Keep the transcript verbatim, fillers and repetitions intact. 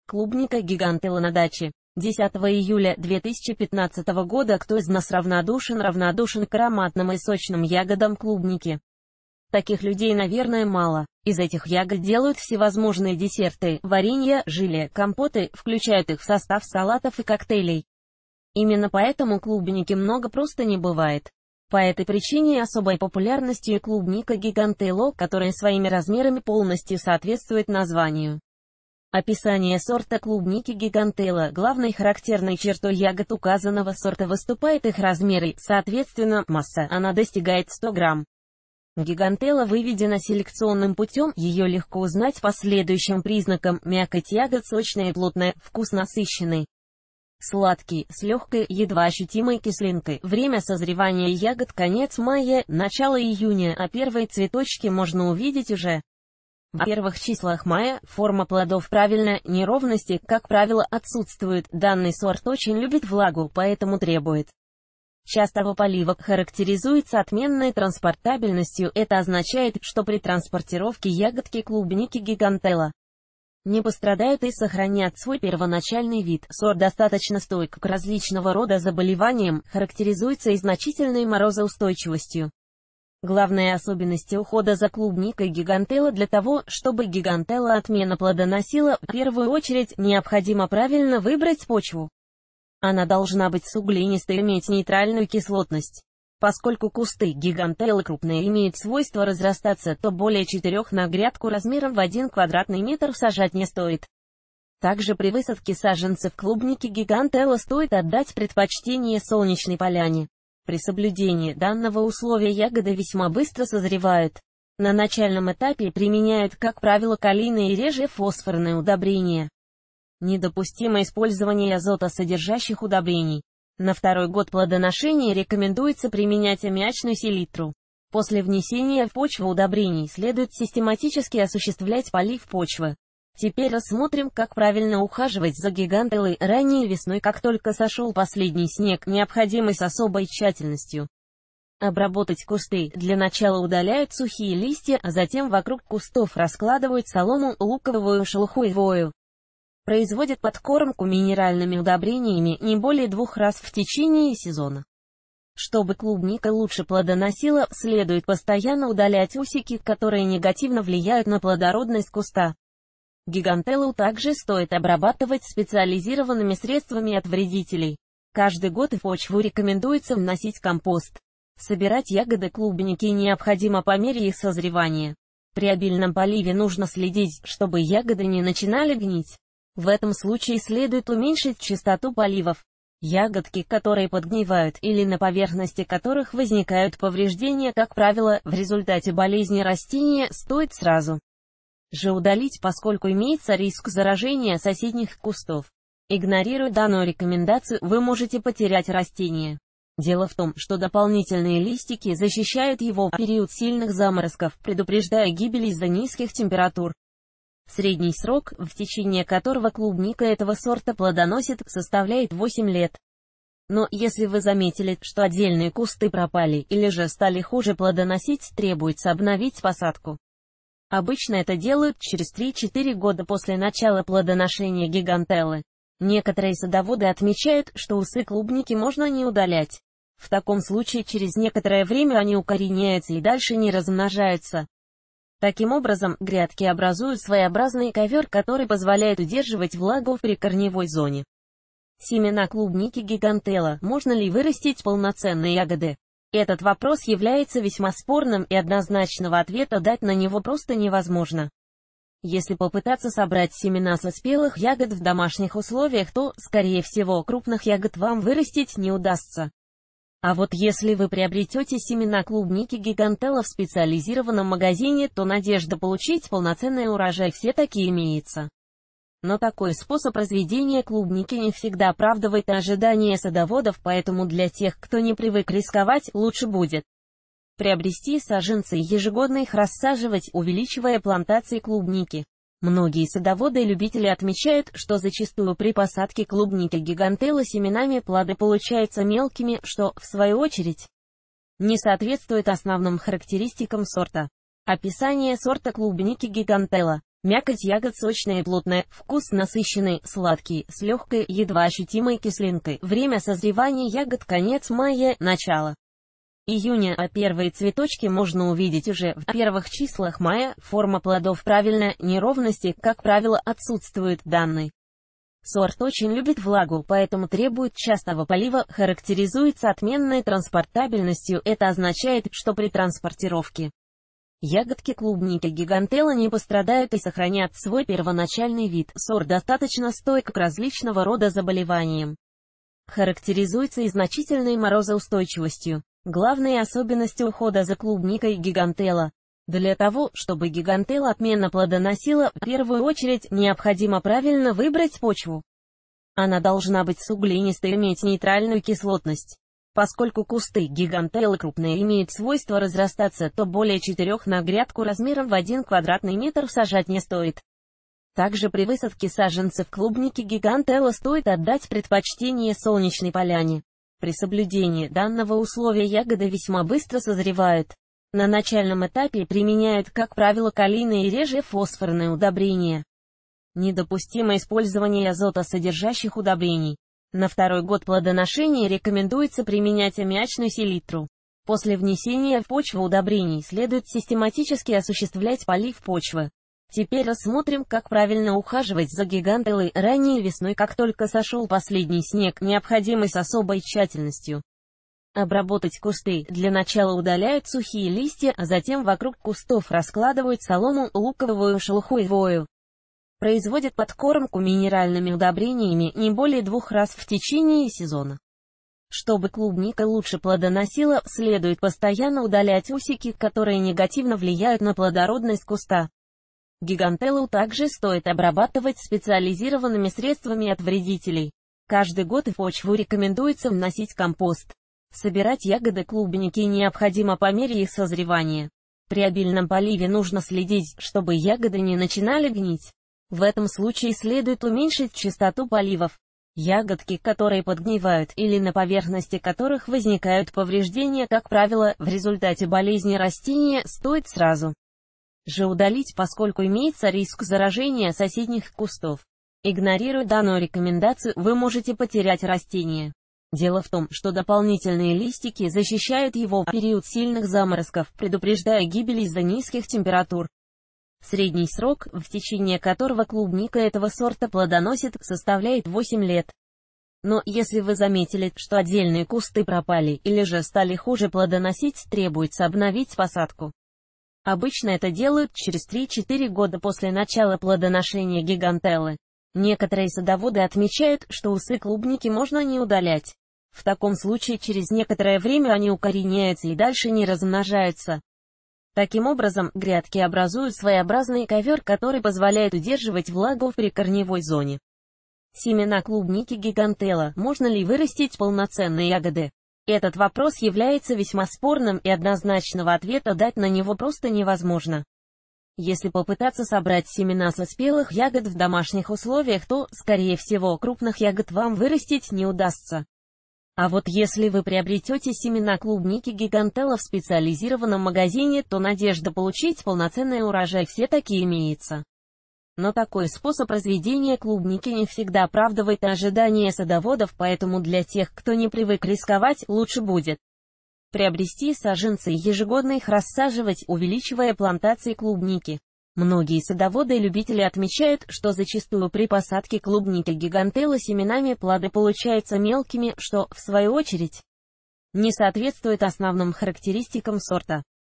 Клубника гигантелла на даче. десятого июля две тысячи пятнадцатого года. Кто из нас равнодушен, равнодушен к ароматным и сочным ягодам клубники? Таких людей, наверное, мало. Из этих ягод делают всевозможные десерты, варенья, желе, компоты, включают их в состав салатов и коктейлей. Именно поэтому клубники много просто не бывает. По этой причине особой популярностью клубника гигантелла, которая своими размерами полностью соответствует названию. Описание сорта клубники гигантелла. Главной характерной чертой ягод указанного сорта выступает их размеры, соответственно, масса, она достигает ста грамм. Гигантелла выведена селекционным путем, ее легко узнать по следующим признакам: мякоть ягод сочная и плотная, вкус насыщенный, сладкий, с легкой, едва ощутимой кислинкой. Время созревания ягод конец мая, начало июня, а первые цветочки можно увидеть уже в первых числах мая. Форма плодов правильная, неровности, как правило, отсутствуют. Данный сорт очень любит влагу, поэтому требует частого полива. Характеризуется отменной транспортабельностью. Это означает, что при транспортировке ягодки клубники гигантелла не пострадают и сохранят свой первоначальный вид. Сорт достаточно стойк к различного рода заболеваниям, характеризуется и значительной морозоустойчивостью. Главная особенность ухода за клубникой гигантелла: для того, чтобы гигантелла отменно плодоносила, в первую очередь необходимо правильно выбрать почву. Она должна быть суглинистой и иметь нейтральную кислотность. Поскольку кусты гигантеллы крупные имеют свойство разрастаться, то более четырех на грядку размером в один квадратный метр сажать не стоит. Также при высадке саженцев клубники гигантелла стоит отдать предпочтение солнечной поляне. При соблюдении данного условия ягоды весьма быстро созревают. На начальном этапе применяют, как правило, калийные и реже фосфорные удобрения. Недопустимо использование азотосодержащих удобрений. На второй год плодоношения рекомендуется применять аммиачную селитру. После внесения в почву удобрений следует систематически осуществлять полив почвы. Теперь рассмотрим, как правильно ухаживать за гигантеллой. Ранней весной, как только сошел последний снег, необходимо с особой тщательностью обработать кусты. Для начала удаляют сухие листья, а затем вокруг кустов раскладывают солому, луковую шелуху и хвою. Производят подкормку минеральными удобрениями не более двух раз в течение сезона. Чтобы клубника лучше плодоносила, следует постоянно удалять усики, которые негативно влияют на плодородность куста. Гигантеллу также стоит обрабатывать специализированными средствами от вредителей. Каждый год в почву рекомендуется вносить компост. Собирать ягоды клубники необходимо по мере их созревания. При обильном поливе нужно следить, чтобы ягоды не начинали гнить. В этом случае следует уменьшить частоту поливов. Ягодки, которые подгнивают, или на поверхности которых возникают повреждения, как правило, в результате болезни растения, стоит сразу же удалить, поскольку имеется риск заражения соседних кустов. Игнорируя данную рекомендацию, вы можете потерять растение. Дело в том, что дополнительные листики защищают его в период сильных заморозков, предупреждая гибель из-за низких температур. Средний срок, в течение которого клубника этого сорта плодоносит, составляет восемь лет. Но если вы заметили, что отдельные кусты пропали или же стали хуже плодоносить, требуется обновить посадку. Обычно это делают через три-четыре года после начала плодоношения гигантеллы. Некоторые садоводы отмечают, что усы клубники можно не удалять. В таком случае через некоторое время они укореняются и дальше не размножаются. Таким образом, грядки образуют своеобразный ковер, который позволяет удерживать влагу в прикорневой зоне. Семена клубники гигантелла. Можно ли вырастить полноценные ягоды? Этот вопрос является весьма спорным, и однозначного ответа дать на него просто невозможно. Если попытаться собрать семена со спелых ягод в домашних условиях, то, скорее всего, крупных ягод вам вырастить не удастся. А вот если вы приобретете семена клубники гигантелла в специализированном магазине, то надежда получить полноценный урожай все-таки имеется. Но такой способ разведения клубники не всегда оправдывает ожидания садоводов, поэтому для тех, кто не привык рисковать, лучше будет приобрести саженцы и ежегодно их рассаживать, увеличивая плантации клубники. Многие садоводы и любители отмечают, что зачастую при посадке клубники гигантелла семенами плоды получаются мелкими, что, в свою очередь, не соответствует основным характеристикам сорта. Описание сорта клубники гигантелла. Мякоть ягод сочная и плотная, вкус насыщенный, сладкий, с легкой, едва ощутимой кислинкой. Время созревания ягод конец мая, начало июня, а первые цветочки можно увидеть уже в первых числах мая. Форма плодов правильная, неровности, как правило, отсутствуют. Данный сорт очень любит влагу, поэтому требует частого полива, характеризуется отменной транспортабельностью. Это означает, что при транспортировке ягодки клубники гигантелла не пострадают и сохранят свой первоначальный вид. Сорт достаточно стойк к различного рода заболеваниям. Характеризуется и значительной морозоустойчивостью. Главные особенности ухода за клубникой гигантелла. Для того, чтобы гигантелла отменно плодоносила, в первую очередь необходимо правильно выбрать почву. Она должна быть суглинистой и иметь нейтральную кислотность. Поскольку кусты гигантеллы крупные имеют свойство разрастаться, то более четырех на грядку размером в один квадратный метр сажать не стоит. Также при высадке саженцев клубники гигантелла стоит отдать предпочтение солнечной поляне. При соблюдении данного условия ягоды весьма быстро созревают. На начальном этапе применяют, как правило, калийные и реже фосфорные удобрения. Недопустимо использование азотосодержащих удобрений. На второй год плодоношения рекомендуется применять аммиачную селитру. После внесения в почву удобрений следует систематически осуществлять полив почвы. Теперь рассмотрим, как правильно ухаживать за гигантеллой. Ранней весной, как только сошел последний снег, необходимо с особой тщательностью обработать кусты. Для начала удаляют сухие листья, а затем вокруг кустов раскладывают солому, луковую шелуху и хвою. Производят подкормку минеральными удобрениями не более двух раз в течение сезона. Чтобы клубника лучше плодоносила, следует постоянно удалять усики, которые негативно влияют на плодородность куста. Гигантеллу также стоит обрабатывать специализированными средствами от вредителей. Каждый год в почву рекомендуется вносить компост. Собирать ягоды клубники необходимо по мере их созревания. При обильном поливе нужно следить, чтобы ягоды не начинали гнить. В этом случае следует уменьшить частоту поливов. Ягодки, которые подгнивают, или на поверхности которых возникают повреждения, как правило, в результате болезни растения, стоит сразу же удалить, поскольку имеется риск заражения соседних кустов. Игнорируя данную рекомендацию, вы можете потерять растение. Дело в том, что дополнительные листики защищают его в период сильных заморозков, предупреждая гибель из-за низких температур. Средний срок, в течение которого клубника этого сорта плодоносит, составляет восемь лет. Но если вы заметили, что отдельные кусты пропали или же стали хуже плодоносить, требуется обновить посадку. Обычно это делают через три-четыре года после начала плодоношения гигантеллы. Некоторые садоводы отмечают, что усы клубники можно не удалять. В таком случае через некоторое время они укореняются и дальше не размножаются. Таким образом, грядки образуют своеобразный ковер, который позволяет удерживать влагу в прикорневой зоне. Семена клубники гигантелла. Можно ли вырастить полноценные ягоды? Этот вопрос является весьма спорным, и однозначного ответа дать на него просто невозможно. Если попытаться собрать семена со спелых ягод в домашних условиях, то, скорее всего, крупных ягод вам вырастить не удастся. А вот если вы приобретете семена клубники гигантелла в специализированном магазине, то надежда получить полноценный урожай все-таки имеется. Но такой способ разведения клубники не всегда оправдывает ожидания садоводов, поэтому для тех, кто не привык рисковать, лучше будет приобрести саженцы и ежегодно их рассаживать, увеличивая плантации клубники. Многие садоводы и любители отмечают, что зачастую при посадке клубники гигантелла семенами плоды получаются мелкими, что, в свою очередь, не соответствует основным характеристикам сорта.